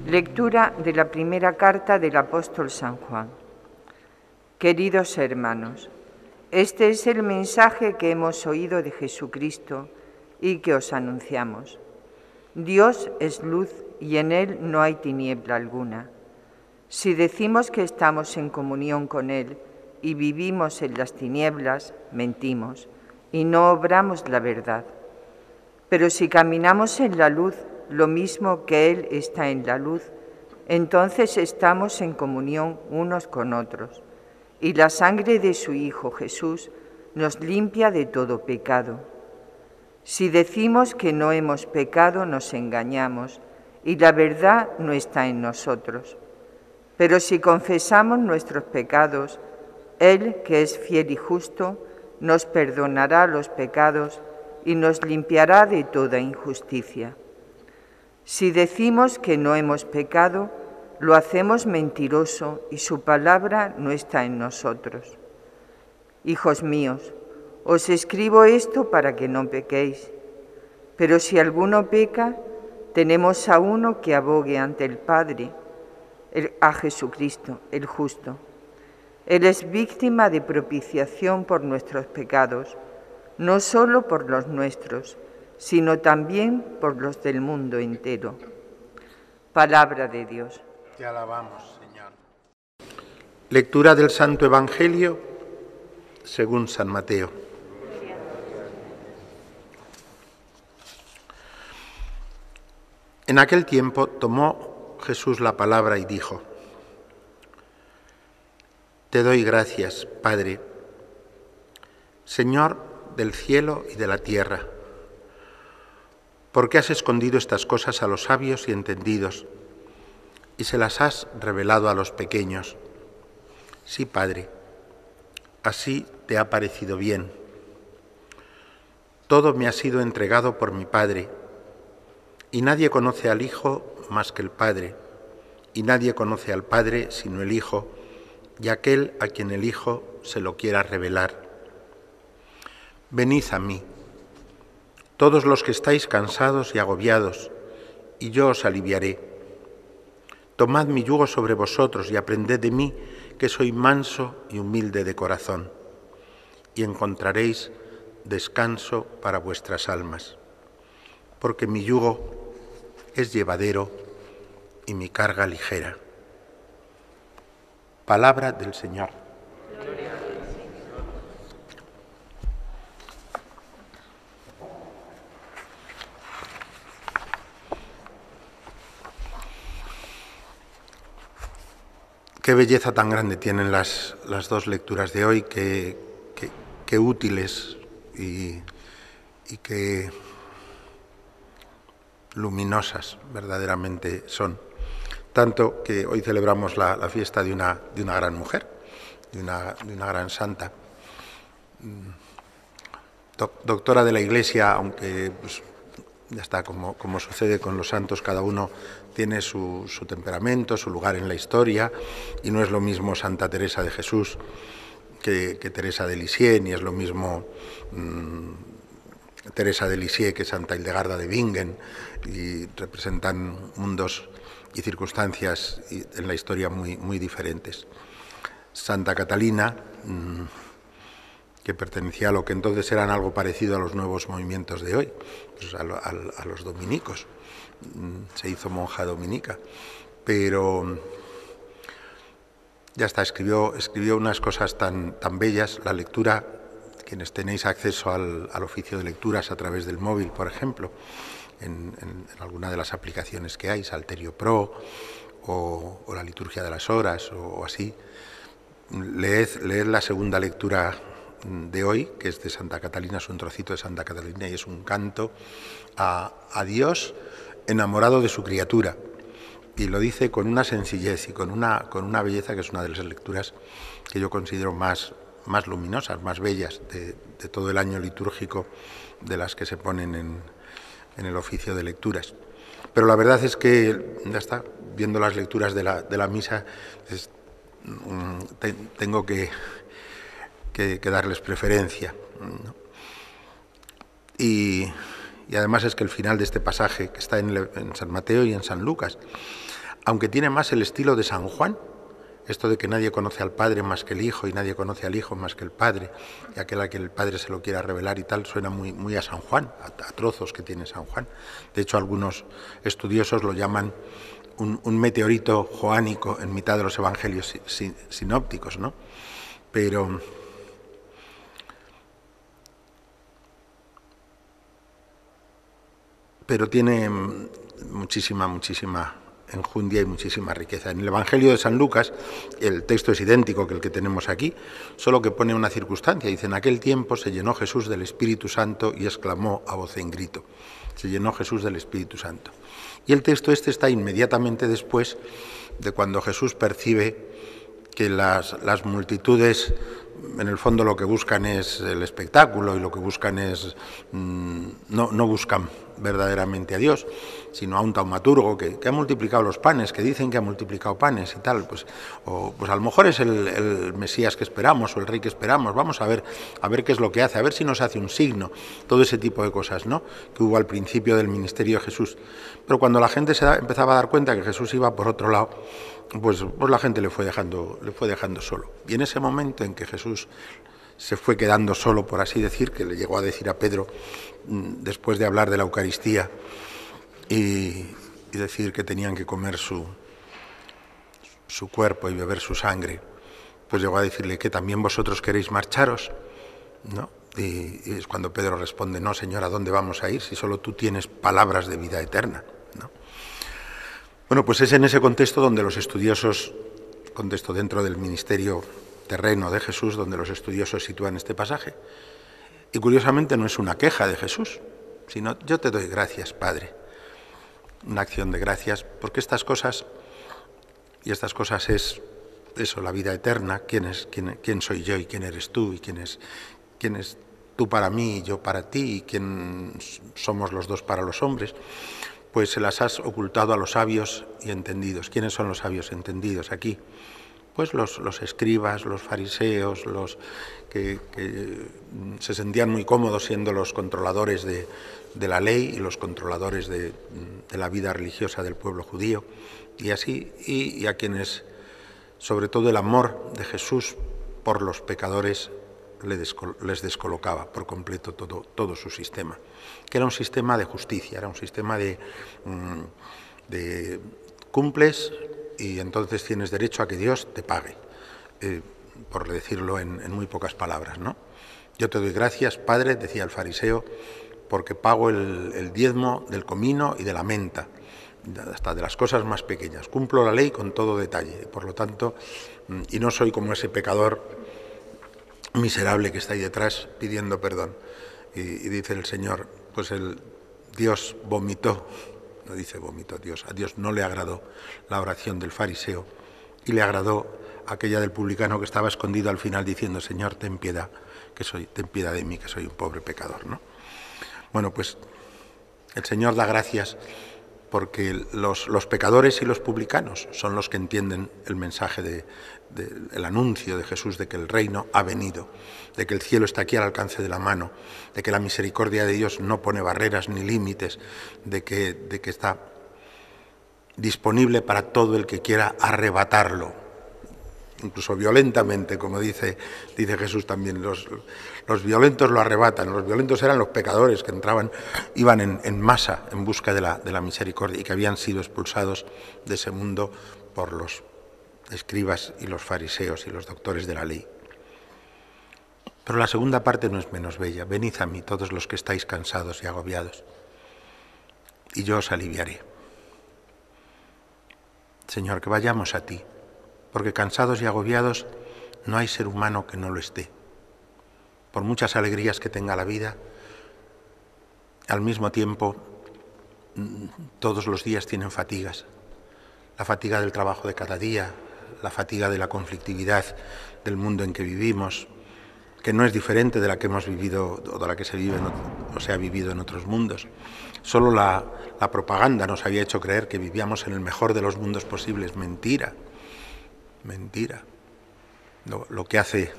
Lectura de la primera carta del apóstol San Juan. Queridos hermanos, este es el mensaje que hemos oído de Jesucristo y que os anunciamos. Dios es luz y en Él no hay tiniebla alguna. Si decimos que estamos en comunión con Él y vivimos en las tinieblas, mentimos y no obramos la verdad. Pero si caminamos en la luz, lo mismo que Él está en la luz, entonces estamos en comunión unos con otros. Y la sangre de su Hijo Jesús nos limpia de todo pecado. Si decimos que no hemos pecado, nos engañamos y la verdad no está en nosotros. Pero si confesamos nuestros pecados, Él, que es fiel y justo, nos perdonará los pecados y nos limpiará de toda injusticia. Si decimos que no hemos pecado, lo hacemos mentiroso y su palabra no está en nosotros. Hijos míos, os escribo esto para que no pequéis. Pero si alguno peca, tenemos a uno que abogue ante el Padre, a Jesucristo, el justo. Él es víctima de propiciación por nuestros pecados, no solo por los nuestros, sino también por los del mundo entero. Palabra de Dios. Te alabamos, Señor. Lectura del Santo Evangelio según San Mateo. En aquel tiempo tomó Jesús la palabra y dijo: Te doy gracias, Padre, Señor del cielo y de la tierra, porque has escondido estas cosas a los sabios y entendidos y se las has revelado a los pequeños. Sí, Padre, así te ha parecido bien. Todo me ha sido entregado por mi Padre, y nadie conoce al Hijo más que el Padre, y nadie conoce al Padre sino el Hijo, y aquel a quien el Hijo se lo quiera revelar. Venid a mí, todos los que estáis cansados y agobiados, y yo os aliviaré. Tomad mi yugo sobre vosotros y aprended de mí, que soy manso y humilde de corazón, y encontraréis descanso para vuestras almas, porque mi yugo es llevadero y mi carga ligera. Palabra del Señor. Qué belleza tan grande tienen las dos lecturas de hoy, qué útiles y qué luminosas verdaderamente son. Tanto que hoy celebramos la fiesta de una gran mujer, de una gran santa, doctora de la Iglesia, aunque pues, ya está, como sucede con los santos, cada uno tiene su temperamento, su lugar en la historia, y no es lo mismo Santa Teresa de Jesús que Teresa de Lisieux, ni es lo mismo Teresa de Lisieux que Santa Hildegarda de Bingen, y representan mundos y circunstancias en la historia muy diferentes. Santa Catalina, que pertenecía a lo que entonces eran algo parecido a los nuevos movimientos de hoy, pues a los dominicos. Se hizo monja dominica, pero ya está, escribió unas cosas tan bellas. La lectura, quienes tenéis acceso al oficio de lecturas a través del móvil, por ejemplo, en alguna de las aplicaciones que hay, Salterio Pro o la Liturgia de las Horas o así, leed la segunda lectura de hoy, que es de Santa Catalina, es un trocito de Santa Catalina y es un canto a Dios enamorado de su criatura, y lo dice con una sencillez y con una belleza que es una de las lecturas que yo considero más luminosas, más bellas de todo el año litúrgico, de las que se ponen en el oficio de lecturas. Pero la verdad es que, ya está, viendo las lecturas de la misa, tengo que darles preferencia, ¿no? Y además es que el final de este pasaje, que está en San Mateo y en San Lucas, aunque tiene más el estilo de San Juan, esto de que nadie conoce al Padre más que el Hijo y nadie conoce al Hijo más que el Padre, y aquel a que el Padre se lo quiera revelar y tal, suena muy a San Juan, a trozos que tiene San Juan. De hecho, algunos estudiosos lo llaman un meteorito joánico en mitad de los evangelios sinópticos, ¿no? Pero tiene muchísima enjundia y muchísima riqueza. En el Evangelio de San Lucas, el texto es idéntico que el que tenemos aquí, solo que pone una circunstancia. Dice, en aquel tiempo se llenó Jesús del Espíritu Santo y exclamó a voz en grito. Se llenó Jesús del Espíritu Santo. Y el texto este está inmediatamente después de cuando Jesús percibe que las multitudes, en el fondo lo que buscan es el espectáculo y lo que buscan es, no buscan verdaderamente a Dios, sino a un taumaturgo que ha multiplicado los panes, que dicen que ha multiplicado panes y tal, pues a lo mejor es el Mesías que esperamos o el Rey que esperamos, vamos a ver qué es lo que hace, a ver si nos hace un signo, todo ese tipo de cosas, ¿no?, que hubo al principio del ministerio de Jesús. Pero cuando la gente empezaba a dar cuenta que Jesús iba por otro lado, pues la gente le fue dejando solo. Y en ese momento en que Jesús se fue quedando solo, por así decir, que le llegó a decir a Pedro, después de hablar de la Eucaristía y decir que tenían que comer su cuerpo y beber su sangre, pues llegó a decirle que también vosotros queréis marcharos, ¿no? Y es cuando Pedro responde, no, Señor, ¿a dónde vamos a ir si solo tú tienes palabras de vida eterna, ¿no? Bueno, pues es en ese contexto donde los estudiosos, contexto dentro del ministerio terreno de Jesús, donde los estudiosos sitúan este pasaje. Y curiosamente no es una queja de Jesús, sino yo te doy gracias, Padre. Una acción de gracias, porque estas cosas es eso, la vida eterna, quién soy yo y quién eres tú, y quién es tú para mí y yo para ti, y quién somos los dos para los hombres, pues se las has ocultado a los sabios y entendidos. ¿Quiénes son los sabios entendidos aquí? Pues los escribas, los fariseos, los que se sentían muy cómodos siendo los controladores de la ley y los controladores de la vida religiosa del pueblo judío, y así, y a quienes, sobre todo el amor de Jesús por los pecadores, les descolocaba por completo todo su sistema, que era un sistema de justicia, era un sistema de cumples y entonces tienes derecho a que Dios te pague, por decirlo en muy pocas palabras, ¿no? Yo te doy gracias, Padre, decía el fariseo, porque pago el diezmo del comino y de la menta, hasta de las cosas más pequeñas. Cumplo la ley con todo detalle, por lo tanto, y no soy como ese pecador miserable que está ahí detrás pidiendo perdón. Y dice el Señor, pues Dios vomitó, no dice vomitó Dios, a Dios no le agradó la oración del fariseo y le agradó aquella del publicano que estaba escondido al final diciendo, Señor, ten piedad de mí, que soy un pobre pecador, ¿no? Bueno, pues el Señor da gracias porque los pecadores y los publicanos son los que entienden el mensaje el anuncio de Jesús de que el reino ha venido, de que el cielo está aquí al alcance de la mano, de que la misericordia de Dios no pone barreras ni límites, de que está disponible para todo el que quiera arrebatarlo, incluso violentamente, como dice Jesús también. Los violentos lo arrebatan. Los violentos eran los pecadores que iban en masa en busca de la misericordia y que habían sido expulsados de ese mundo por los escribas y los fariseos y los doctores de la ley. Pero la segunda parte no es menos bella. Venid a mí todos los que estáis cansados y agobiados, y yo os aliviaré. Señor, que vayamos a ti, porque cansados y agobiados no hay ser humano que no lo esté. Por muchas alegrías que tenga la vida, al mismo tiempo todos los días tienen fatigas. La fatiga del trabajo de cada día, la fatiga de la conflictividad del mundo en que vivimos, que no es diferente de la que hemos vivido o de la que se vive o se ha vivido en otros mundos. Solo la propaganda nos había hecho creer que vivíamos en el mejor de los mundos posibles. Mentira. Lo que hace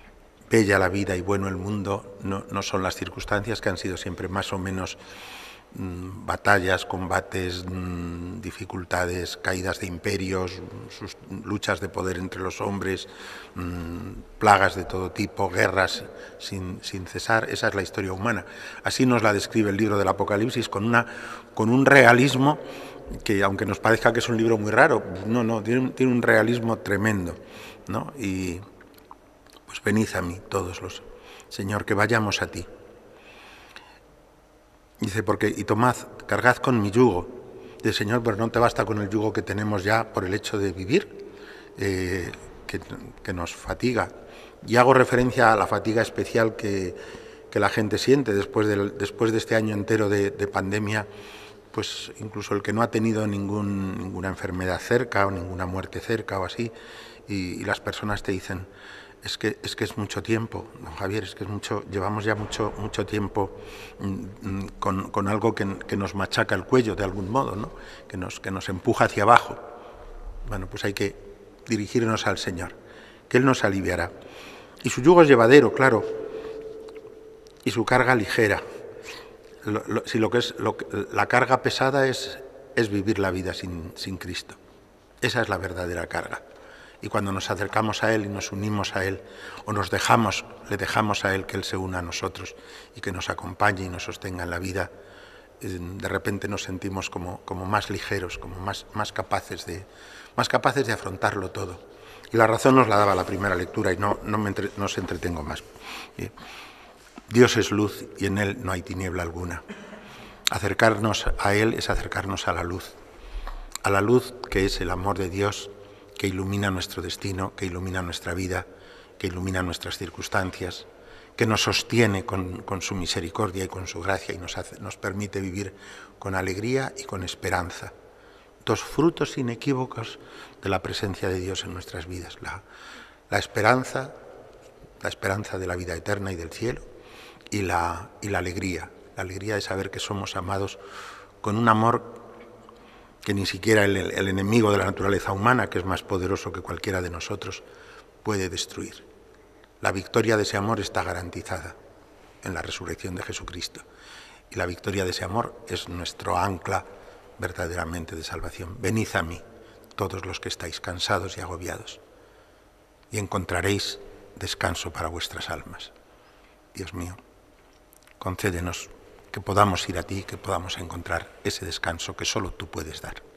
bella la vida y bueno el mundo no son las circunstancias, que han sido siempre más o menos batallas, combates, dificultades, caídas de imperios, sus luchas de poder entre los hombres, plagas de todo tipo, guerras sin cesar. Esa es la historia humana. Así nos la describe el libro del Apocalipsis, con un realismo que, aunque nos parezca que es un libro muy raro, no, tiene un realismo tremendo, ¿no? Y pues venid a mí todos los, Señor, que vayamos a ti. Dice, y tomad, cargad con mi yugo. Dice, Señor, pero no te basta con el yugo que tenemos ya por el hecho de vivir, que nos fatiga. Y hago referencia a la fatiga especial que la gente siente después de este año entero de pandemia, pues incluso el que no ha tenido ninguna enfermedad cerca o ninguna muerte cerca o así, y las personas te dicen, es que es mucho tiempo, don Javier, es que llevamos ya mucho tiempo con algo que nos machaca el cuello de algún modo, ¿no? que nos empuja hacia abajo. Bueno, pues hay que dirigirnos al Señor, que Él nos aliviará. Y su yugo es llevadero, claro, y su carga ligera. La carga pesada es vivir la vida sin Cristo. Esa es la verdadera carga. Y cuando nos acercamos a Él y nos unimos a Él, o le dejamos a Él que Él se una a nosotros y que nos acompañe y nos sostenga en la vida, de repente nos sentimos como más ligeros, como más capaces de afrontarlo todo. Y la razón nos la daba la primera lectura y no os entretengo más. Dios es luz y en Él no hay tiniebla alguna. Acercarnos a Él es acercarnos a la luz que es el amor de Dios, que ilumina nuestro destino, que ilumina nuestra vida, que ilumina nuestras circunstancias, que nos sostiene con su misericordia y con su gracia y nos permite vivir con alegría y con esperanza. Dos frutos inequívocos de la presencia de Dios en nuestras vidas. La esperanza de la vida eterna y del cielo, y la alegría de saber que somos amados con un amor que ni siquiera el enemigo de la naturaleza humana, que es más poderoso que cualquiera de nosotros, puede destruir. La victoria de ese amor está garantizada en la resurrección de Jesucristo. Y la victoria de ese amor es nuestro ancla verdaderamente de salvación. Venid a mí, todos los que estáis cansados y agobiados, y encontraréis descanso para vuestras almas. Dios mío, concédenos que podamos ir a ti, que podamos encontrar ese descanso que solo tú puedes dar.